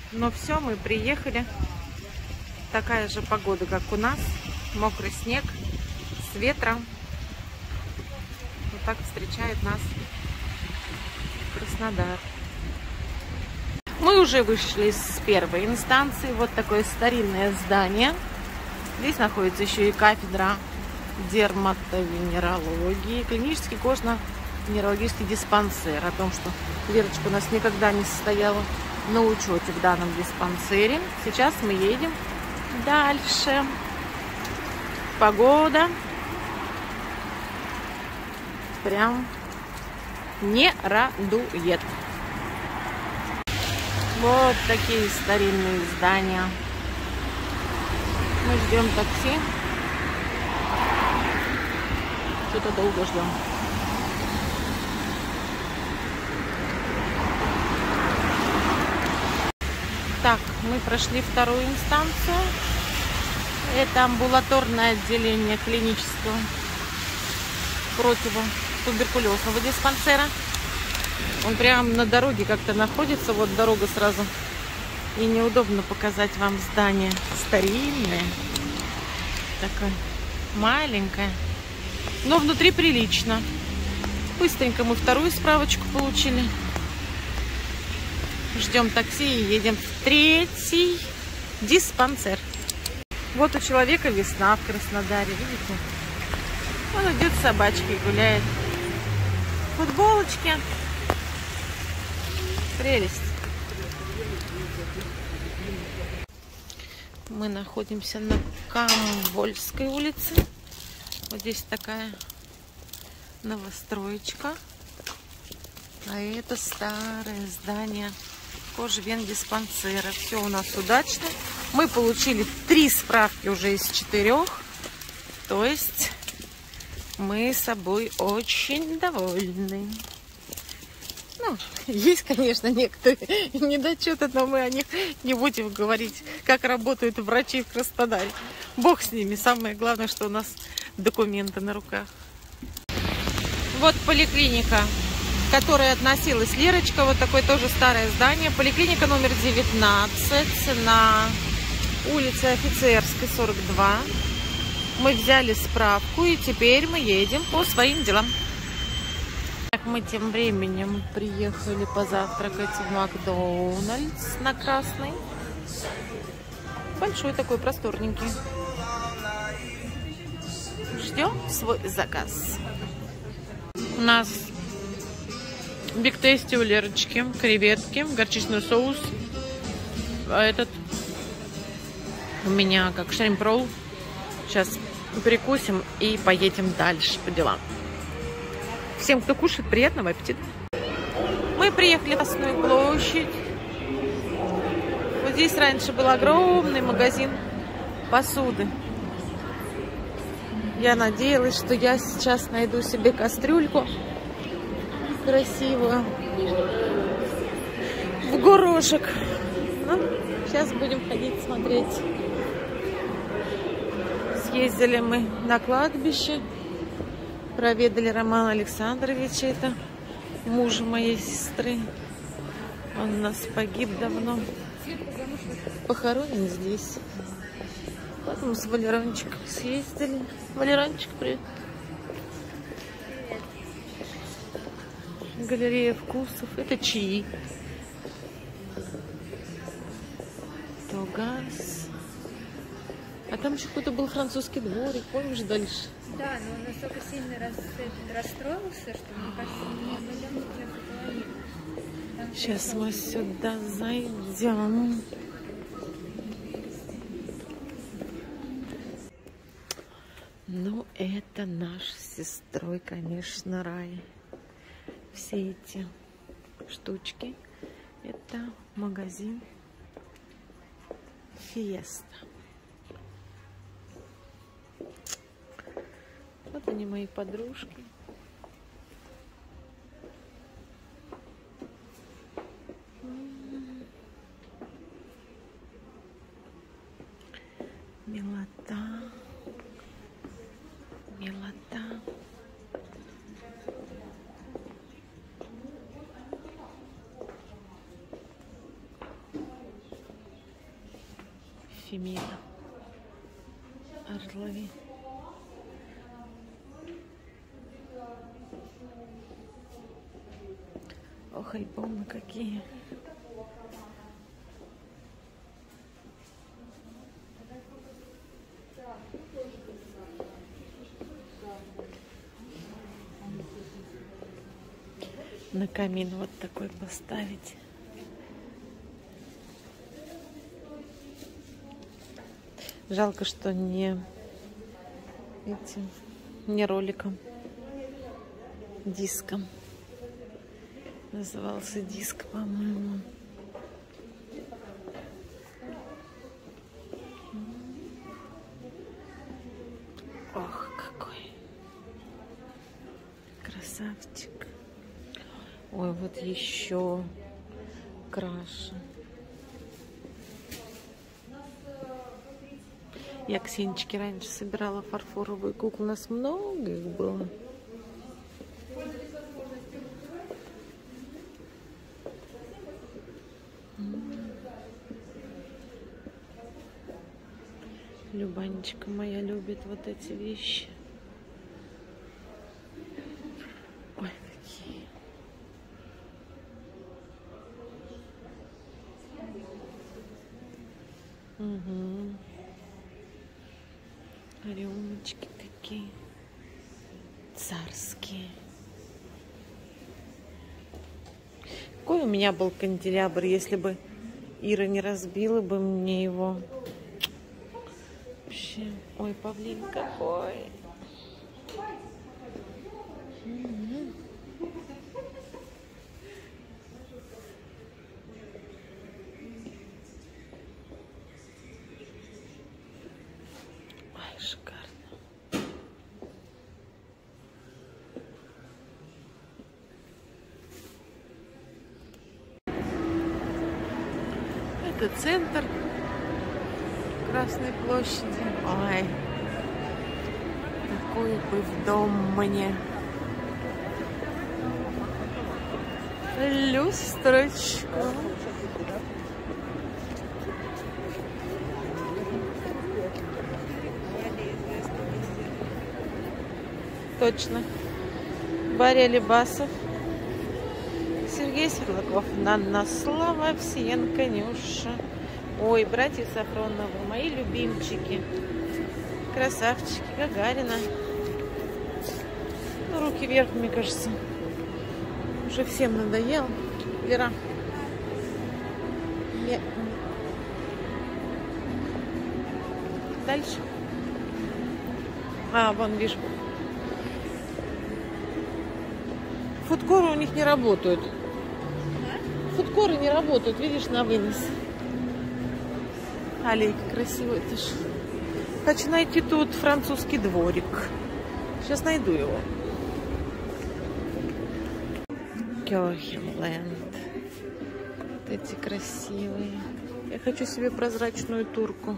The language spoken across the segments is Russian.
Но все, мы приехали. Такая же погода, как у нас. Мокрый снег с ветром. Вот так встречает нас Краснодар. Мы уже вышли с первой инстанции. Вот такое старинное здание. Здесь находится еще и кафедра дерматовенерологии, клинический кожно-венерологический диспансер. О том, что Лерочка у нас никогда не состояла на учете в данном диспансере. Сейчас мы едем дальше. Погода прям не радует. Вот такие старинные здания. Мы ждем такси. Что-то долго ждем. Так, мы прошли вторую инстанцию. Это амбулаторное отделение клинического противотуберкулезного диспансера. Он прямо на дороге как-то находится. Вот дорога сразу. И неудобно показать вам здание. Старинное. Такое маленькое. Но внутри прилично. Быстренько мы вторую справочку получили. Ждем такси и едем в третий диспансер. Вот у человека весна в Краснодаре, видите? Он идет с собачкой, гуляет. В футболочке. Прелесть. Мы находимся на Камвольской улице. Вот здесь такая новостроечка. А это старое здание кожвендиспансера. Все у нас удачно. Мы получили 3 справки уже из 4. То есть мы собой очень довольны. Ну, есть, конечно, некоторые недочеты, но мы о них не будем говорить, как работают врачи в Краснодаре. Бог с ними. Самое главное, что у нас документы на руках. Вот поликлиника, к которой относилась Лерочка. Вот такое тоже старое здание. Поликлиника номер 19 на улице Офицерской, 42. Мы взяли справку и теперь мы едем по своим делам. Так, мы тем временем приехали позавтракать в Макдональдс на Красной. Большой такой, просторненький. Ждем свой заказ. У нас биг тести у Лерочки, креветки, горчичный соус. А этот у меня как шримп-ролл. Сейчас перекусим и поедем дальше по делам. Всем, кто кушает, приятного аппетита. Мы приехали на Красную площадь. Вот здесь раньше был огромный магазин посуды. Я надеялась, что я сейчас найду себе кастрюльку красивую в горошек. Ну, сейчас будем ходить смотреть. Съездили мы на кладбище. Проведали Романа Александровича, это мужа моей сестры. Он у нас погиб давно. Похоронен здесь. Потом с Валерончиком съездили. Валерончик, привет. Галерея вкусов. Это чаи. Тогас. А там еще какой-то был французский дворик, помнишь, дальше? Да, но он настолько сильно расстроился, что, мне кажется, не пойдем сейчас. Сейчас мы сюда зайдем. Ну, это наш с сестрой, конечно, рай. Все эти штучки. Это магазин Фиеста. Вот они, мои подружки. Милота. Милота. Фемида. Орлови. Ох, альбомы какие. На камин вот такой поставить. Жалко, что не роликом, диском. Назывался диск, по-моему. Ох, какой красавчик. Ой, вот еще краше. Я к Сенечке раньше собирала фарфоровые куклы. У нас много их было. Любанечка моя любит вот эти вещи. Ой, какие. Угу. Рюмочки такие царские. Какой у меня был канделябр, если бы Ира не разбила бы мне его. Вообще. Ой, павлин какой. Шикарно. Это центр Красной площади. Ой, такой бы в дом мне. Люстрочку. Точно. Барри Алибасов, Сергей Светлаков, Нанна Слава, Овсиенко, Нюша. Ой, братья Сафроновы, мои любимчики. Красавчики, Гагарина. Ну, руки вверх, мне кажется. Уже всем надоел. Вера. Дальше. А, вон, вижу. Фудкоры у них не работают. Фудкоры не работают, видишь, на вынос. Аллейка красивая тоже. Хочу найти тут французский дворик. Сейчас найду его. Кёхенленд. Вот эти красивые. Я хочу себе прозрачную турку.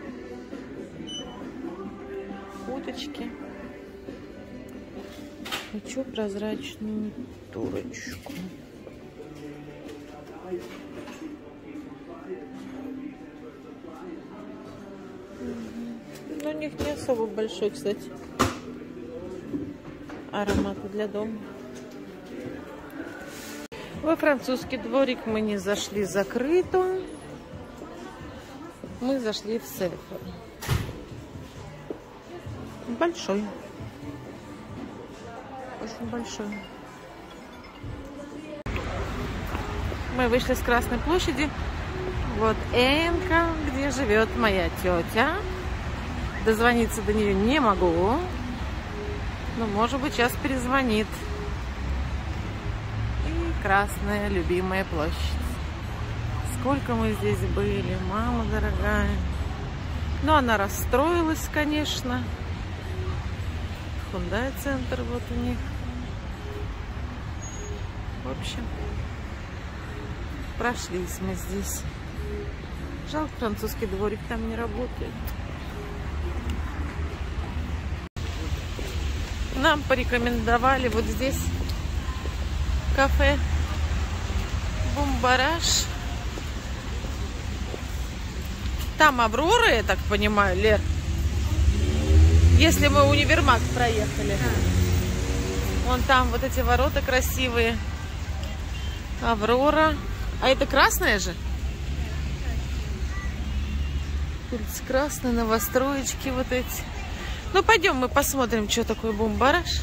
Уточки. Хочу прозрачную турочку. Но у них не особо большой, кстати, ароматы для дома. Во французский дворик мы не зашли, закрыто. Мы зашли в Сефер. Большой. Очень большой. Мы вышли с Красной площади. Вот Энка, где живет моя тетя. Дозвониться до нее не могу. Но, может быть, сейчас перезвонит. И Красная любимая площадь. Сколько мы здесь были, мама дорогая. Ну, она расстроилась, конечно. Hyundai центр вот у них. В общем, прошлись мы здесь. Жалко, французский дворик там не работает. Нам порекомендовали вот здесь кафе Бумбараш. Там Аврора, я так понимаю, Лер. Если мы универмаг проехали. Вон там вот эти ворота красивые. Аврора. А это красная же? Улица Красная, новостроечки вот эти. Ну, пойдем мы посмотрим, что такое бумбараш.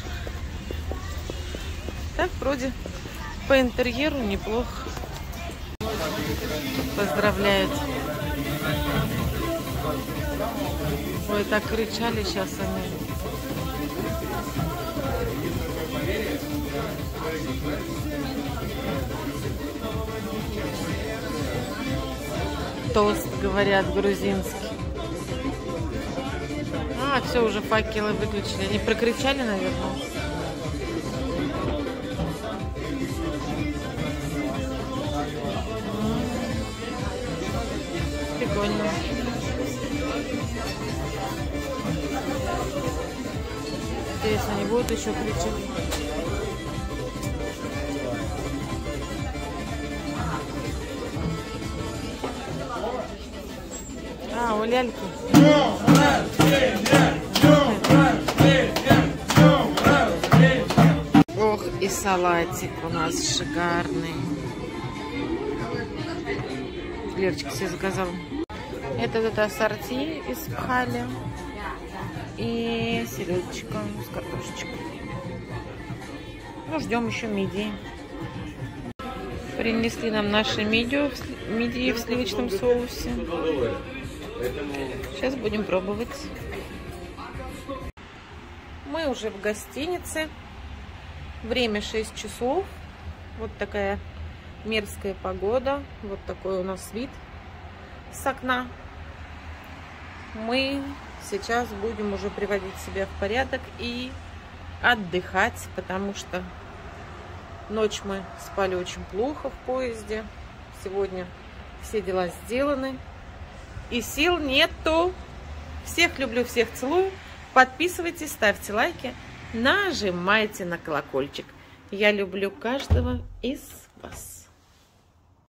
Так, вроде по интерьеру неплохо. Поздравляют. Ой, так кричали сейчас они. Тост, говорят, грузинский. А, все, уже факелы выключили. Они прокричали, наверное. Прикольно. Интересно, они будут еще кричать? А, у ляльки. Ох, и салатик у нас шикарный. Лерочка себе заказала. Это ассорти из пхали. И селедочка с картошечкой. Ну, ждем еще мидии. Принесли нам наши мидии в сливочном соусе. Сейчас будем пробовать. Мы уже в гостинице. Время 6 часов. Вот такая мерзкая погода. Вот такой у нас вид с окна. Мы сейчас будем уже приводить себя в порядок и отдыхать, потому что ночь мы спали очень плохо в поезде. Сегодня все дела сделаны. И сил нету. Всех люблю, всех целую. Подписывайтесь, ставьте лайки, нажимайте на колокольчик. Я люблю каждого из вас.